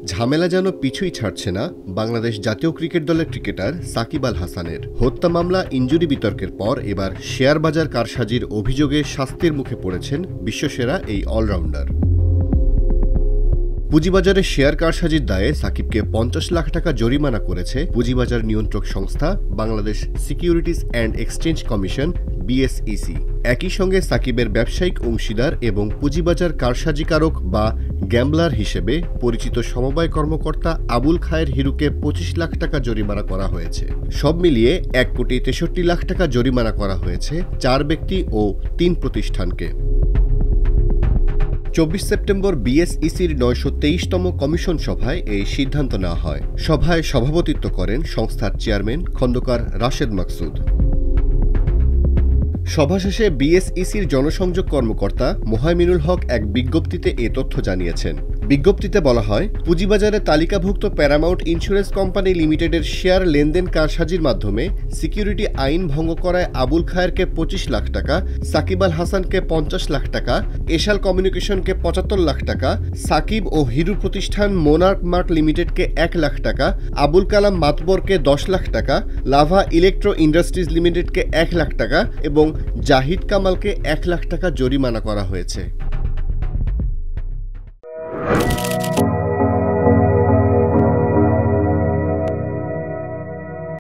ঝামেলা যেন পিছুই ছাড়ছে না বাংলাদেশ জাতীয় ক্রিকেট দলের ক্রিকেটার সাকিব আল হাসানের। হত্যা মামলা, ইনজুরি বিতর্কের পর এবার শেয়ার বাজার কারসাজির অভিযোগে শাস্তির মুখে পড়েছেন বিশ্বসেরা এই অলরাউন্ডার। পুঁজিবাজারে শেয়ার কারসাজির দায়ে সাকিবকে ৫০ লাখ টাকা জরিমানা করেছে পুঁজিবাজার নিয়ন্ত্রক সংস্থা Bangladesh securities and exchange commission BSEC। একই সঙ্গে সাকিবের ব্যবসায়িক অংশীদার এবং পুঁজিবাজার কারসাজিকারক বা গ্যাম্বলার হিসেবে পরিচিত সমবায় কর্মকর্তা আবুল খায়ের হিরুকে ২৫ লাখ টাকা জরিমানা করা হয়েছে। সব মিলিয়ে ১,৬৩ লাখ টাকা জরিমানা করা হয়েছে ৪ ব্যক্তি ও ৩ প্রতিষ্ঠানকে। ২৪ সেপ্টেম্বর BSECর ৯২৩তম কমিশন সভায় এই সিদ্ধান্ত নেওয়া হয়। সভায় সভাপতিত্ব করেন সংস্থার চেয়ারম্যান খন্দকার রাশেদ মাকসুদ। সভা শেষে BSECর জনসংযোগ কর্মকর্তা মোহাইমিনুল হক এক বিজ্ঞপ্তিতে এ তথ্য জানিয়েছেন। বিজ্ঞপ্তিতে বলা হয়, পুঁজিবাজারে তালিকাভুক্ত প্যারামাউন্ট ইন্স্যুরেন্স কোম্পানি লিমিটেডের শেয়ার লেনদেন কারসাজির মাধ্যমে সিকিউরিটি আইন ভঙ্গ করায় আবুল খায়েরকে ২৫ লাখ টাকা, সাকিব আল হাসানকে ৫০ লাখ টাকা, এশাল কমিউনিকেশনকে ৭৫ লাখ টাকা, সাকিব ও হিরু প্রতিষ্ঠান মোনার্ক মার্ক লিমিটেডকে ১ লাখ টাকা, আবুল কালাম মাতবরকে ১০ লাখ টাকা, লাভা ইলেকট্রো ইন্ডাস্ট্রিজ লিমিটেডকে ১ লাখ টাকা এবং জাহিদ কামালকে ১ লাখ টাকা জরিমানা করা হয়েছে।